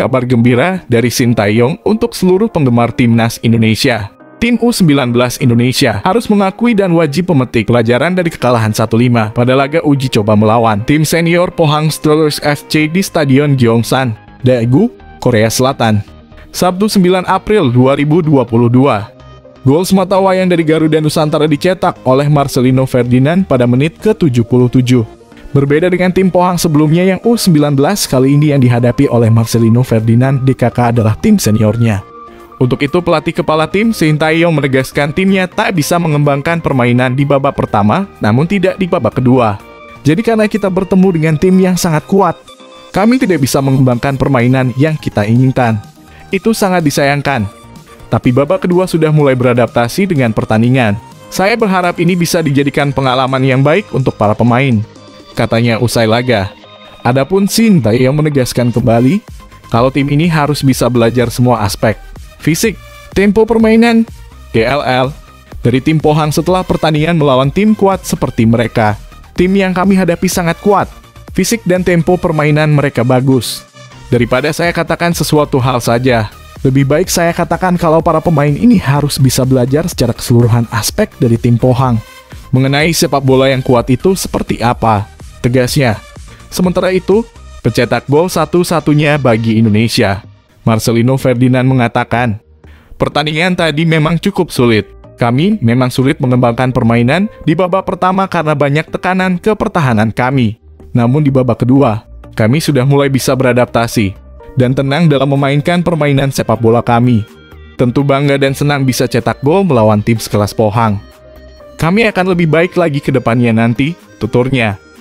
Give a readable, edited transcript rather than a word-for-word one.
kabar gembira dari Sintayong untuk seluruh penggemar timnas Indonesia. Tim U19 Indonesia harus mengakui dan wajib memetik pelajaran dari kekalahan 1-5 pada laga uji coba melawan tim senior Pohang Steelers FC di Stadion Gyeongsan, Daegu, Korea Selatan, Sabtu 9 April 2022. Gol sematawayang dari Garuda Nusantara dicetak oleh Marcelino Ferdinand pada menit ke-77. Berbeda dengan tim Pohang sebelumnya yang U19, kali ini yang dihadapi oleh Marcelino Ferdinand DKK adalah tim seniornya. Untuk itu pelatih kepala tim Sintayong menegaskan timnya tak bisa mengembangkan permainan di babak pertama, namun tidak di babak kedua. Jadi karena kita bertemu dengan tim yang sangat kuat, kami tidak bisa mengembangkan permainan yang kita inginkan. Itu sangat disayangkan. Tapi babak kedua sudah mulai beradaptasi dengan pertandingan. Saya berharap ini bisa dijadikan pengalaman yang baik untuk para pemain, katanya usai laga. Adapun Sintayong menegaskan kembali, kalau tim ini harus bisa belajar semua aspek. Fisik, tempo permainan, GLL, dari tim Pohang setelah pertandingan melawan tim kuat seperti mereka. Tim yang kami hadapi sangat kuat, fisik dan tempo permainan mereka bagus. Daripada saya katakan sesuatu hal saja, lebih baik saya katakan kalau para pemain ini harus bisa belajar secara keseluruhan aspek dari tim Pohang. Mengenai sepak bola yang kuat itu seperti apa, tegasnya. Sementara itu, pencetak gol satu-satunya bagi Indonesia, Marcelino Ferdinand mengatakan, pertandingan tadi memang cukup sulit. Kami memang sulit mengembangkan permainan di babak pertama karena banyak tekanan ke pertahanan kami. Namun di babak kedua, kami sudah mulai bisa beradaptasi dan tenang dalam memainkan permainan sepak bola kami. Tentu bangga dan senang bisa cetak gol melawan tim sekelas Pohang. Kami akan lebih baik lagi ke depannya nanti, tuturnya.